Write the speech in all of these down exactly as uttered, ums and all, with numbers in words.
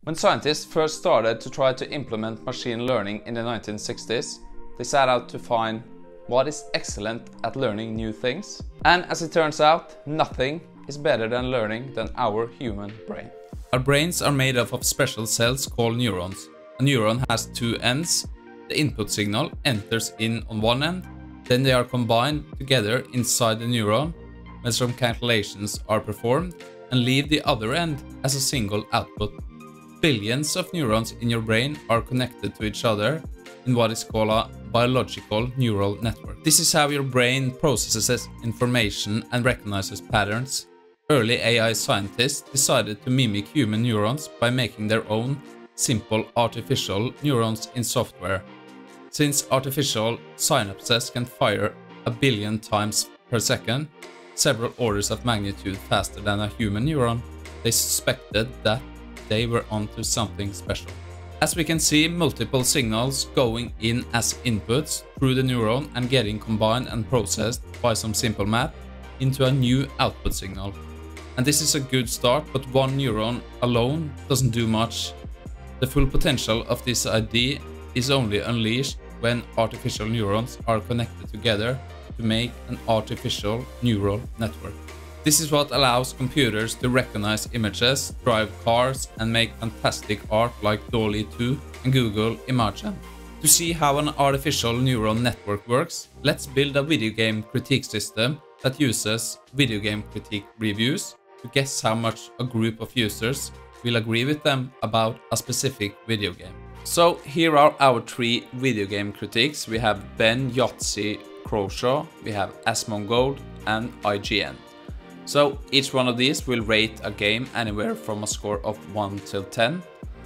When scientists first started to try to implement machine learning in the nineteen sixties, they set out to find what is excellent at learning new things. And as it turns out, nothing is better than learning than our human brain. Our brains are made up of special cells called neurons. A neuron has two ends. The input signal enters in on one end, then they are combined together inside the neuron when some calculations are performed and leave the other end as a single output. Billions of neurons in your brain are connected to each other in what is called a biological neural network. This is how your brain processes information and recognizes patterns. Early A I scientists decided to mimic human neurons by making their own simple artificial neurons in software. Since artificial synapses can fire a billion times per second, several orders of magnitude faster than a human neuron, they suspected that they were onto something special. As we can see, multiple signals going in as inputs through the neuron and getting combined and processed by some simple math into a new output signal. And this is a good start, but one neuron alone doesn't do much. The full potential of this idea is only unleashed when artificial neurons are connected together to make an artificial neural network. This is what allows computers to recognize images, drive cars, and make fantastic art like DALL-E two and Google Imagen. To see how an artificial neural network works, let's build a video game critique system that uses video game critique reviews to guess how much a group of users will agree with them about a specific video game. So here are our three video game critiques. We have Ben, Yahtzee, Croshaw, we have Asmongold, and I G N. So each one of these will rate a game anywhere from a score of one till ten.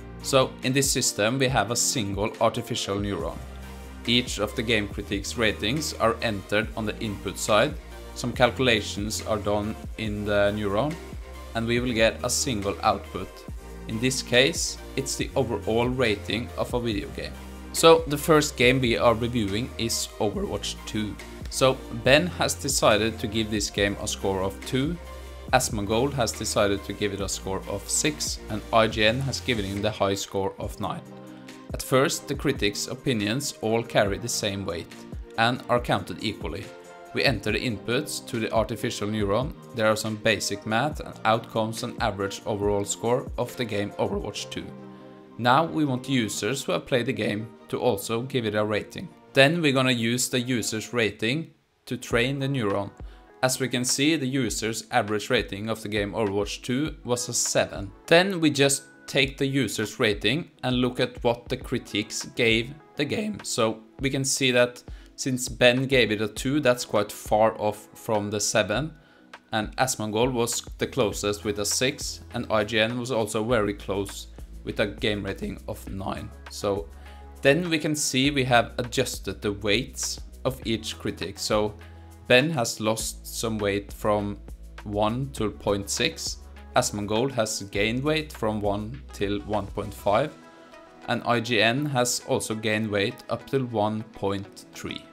So in this system we have a single artificial neuron. Each of the game critiques ratings are entered on the input side. Some calculations are done in the neuron and we will get a single output. In this case, it's the overall rating of a video game. So the first game we are reviewing is Overwatch two. So Ben has decided to give this game a score of two, Asmongold has decided to give it a score of six, and I G N has given him the high score of nine. At first, the critics' opinions all carry the same weight and are counted equally. We enter the inputs to the artificial neuron, there are some basic math and out comes an average overall score of the game Overwatch two. Now we want users who have played the game to also give it a rating. Then we're gonna use the user's rating to train the neuron. As we can see, the user's average rating of the game Overwatch two was a seven. Then we just take the user's rating and look at what the critics gave the game. So we can see that since Ben gave it a two, that's quite far off from the seven. And Asmongold was the closest with a six, and I G N was also very close with a game rating of nine. So then we can see we have adjusted the weights of each critic. So Ben has lost some weight from one to zero point six, Asmongold has gained weight from one till one point five, and I G N has also gained weight up till one point three.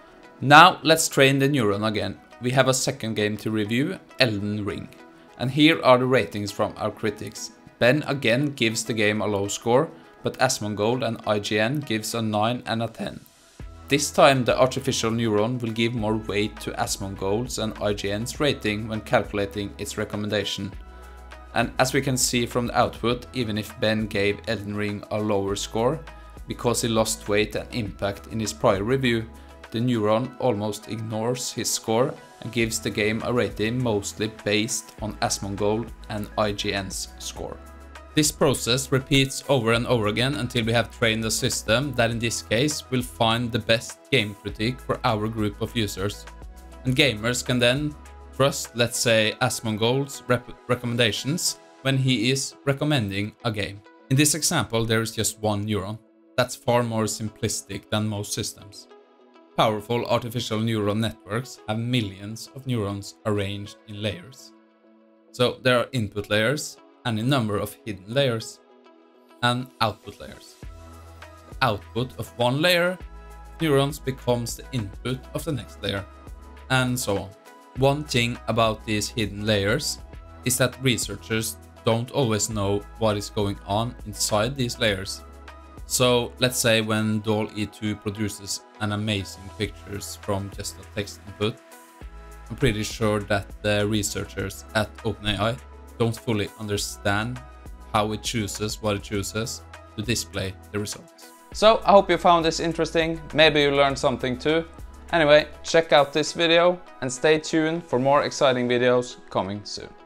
Now let's train the neuron again. We have a second game to review, Elden Ring. And here are the ratings from our critics. Ben again gives the game a low score, but Asmongold and I G N gives a nine and a ten. This time the artificial neuron will give more weight to Asmongold's and I G N's rating when calculating its recommendation. And as we can see from the output, even if Ben gave Elden Ring a lower score, because he lost weight and impact in his prior review, the neuron almost ignores his score and gives the game a rating mostly based on Asmongold and I G N's score. This process repeats over and over again until we have trained a system that in this case will find the best game critique for our group of users. And gamers can then trust, let's say, Asmongold's rep recommendations when he is recommending a game. In this example there is just one neuron. That's far more simplistic than most systems. Powerful artificial neural networks have millions of neurons arranged in layers. So there are input layers and a number of hidden layers and output layers. The output of one layer, neurons becomes the input of the next layer, and so on. One thing about these hidden layers is that researchers don't always know what is going on inside these layers. So let's say when D A L L E two produces an amazing pictures from just a text input, I'm pretty sure that the researchers at OpenAI don't fully understand how it chooses what it chooses to display the results. So I hope you found this interesting, maybe you learned something too. Anyway, check out this video and stay tuned for more exciting videos coming soon.